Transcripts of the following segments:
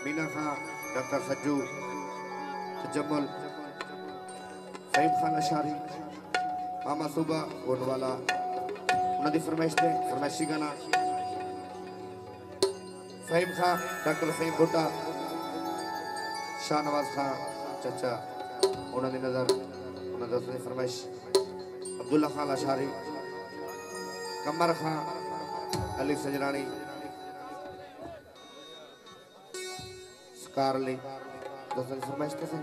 Meena Khan, doctor Sajju, Tajammul, Faheem Khan Ashari, मामा सूबा गोंडवाला, उन्होंने फरमाइश थे, फरमाइशी गाना फहीम खां, डॉक्टर फहीम भुट्टा, शाहनवाज खां, चचा, उन्होंने नजर, उन्होंने फरमाइश, अब्दुल्ला खान अशारी, कमर खां, अली सजरानी, स्कारली, दोस्तों फरमाइश थे,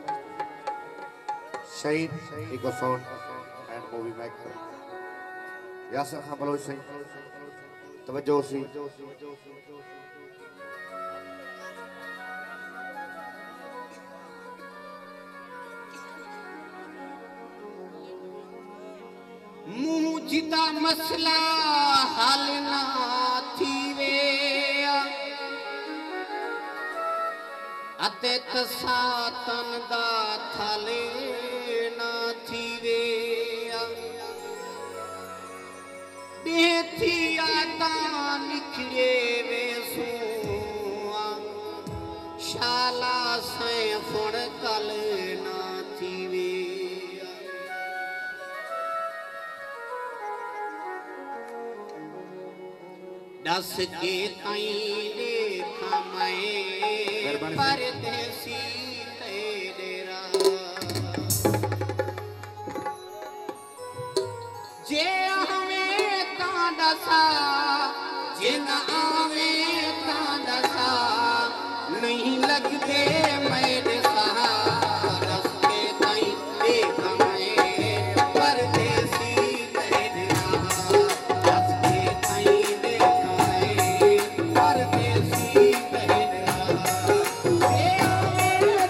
Shahid, echo sound and movie maker, Yasir Khan Baloch Singh, तवज्जो सी, मुझदा मसला हल ना थीवे अते तसातन दा थले ना थीवे बेथी आदा निखरे वे सुआ शाला से फुण कल ना थीवे दस के ताईं देखा मैं परदेसी तेरा जे हमें ता दसा जे न आवे ता दसा नहीं लगते मेरे सहा दस के ताईं देखा मैं परदेसी तेरा दस के ताईं देखा मैं परदेसी तेरा जे हमें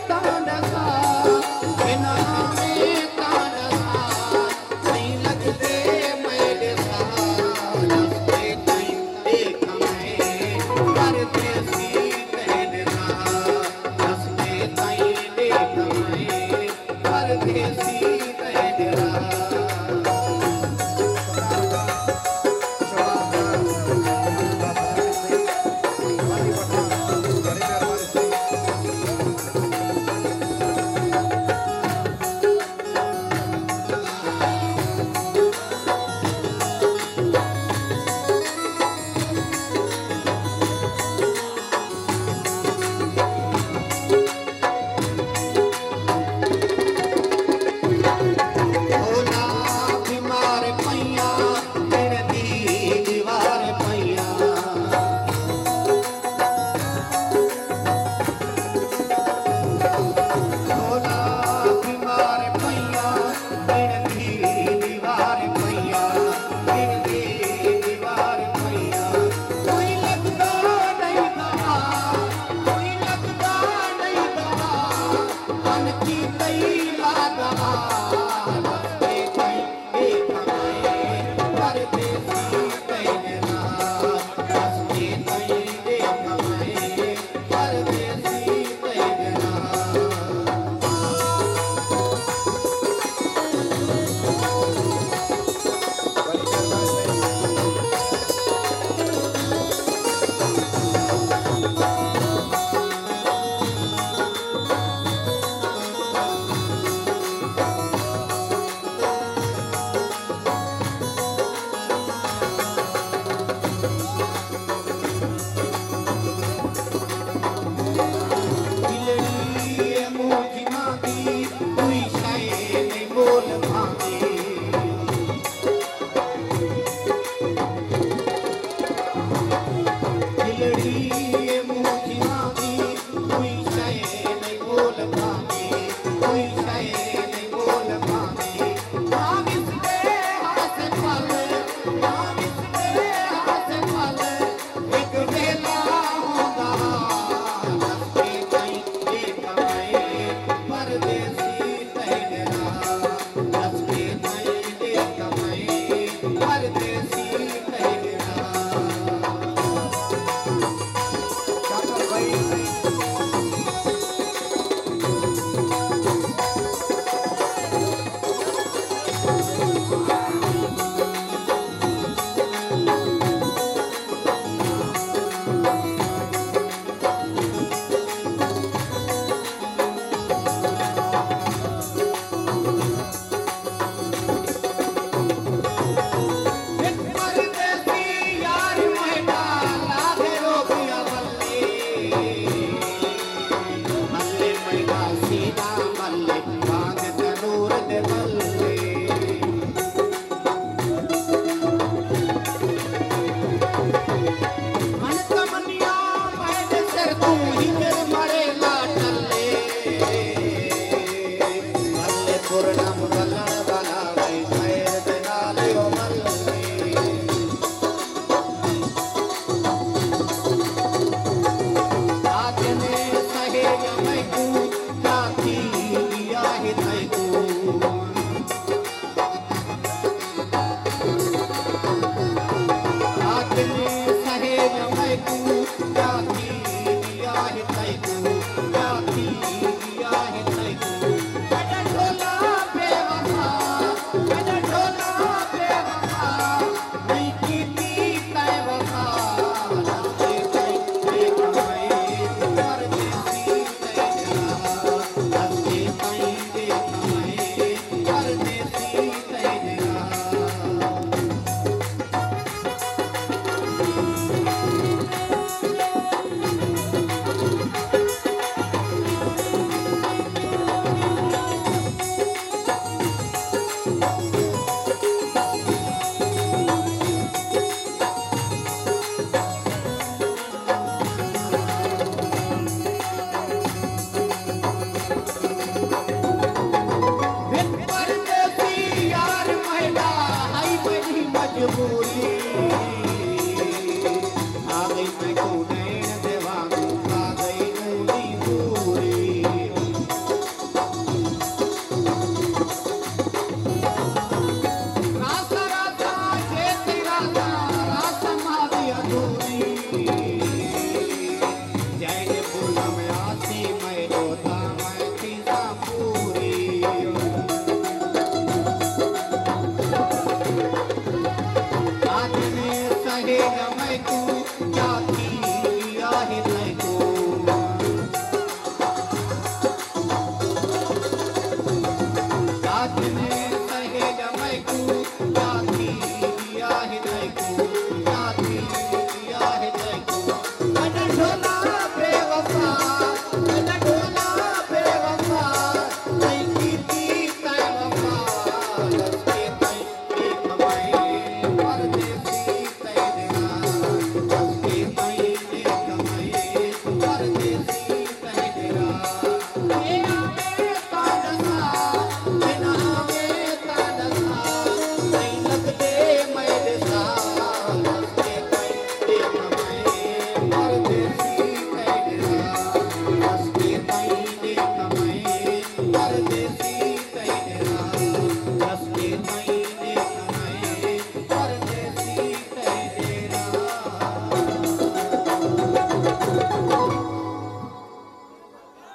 फूल में